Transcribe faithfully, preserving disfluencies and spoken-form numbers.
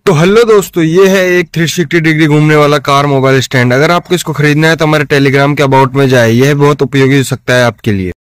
तो हेलो दोस्तों, ये है एक तीन सौ साठ डिग्री घूमने वाला कार मोबाइल स्टैंड। अगर आपको इसको खरीदना है तो हमारे टेलीग्राम के अबाउट में जाए, यह बहुत उपयोगी हो सकता है आपके लिए।